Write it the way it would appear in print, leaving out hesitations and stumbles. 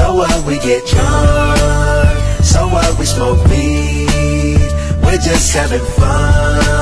So what, we get drunk. So what, we smoke weed. We're just having fun.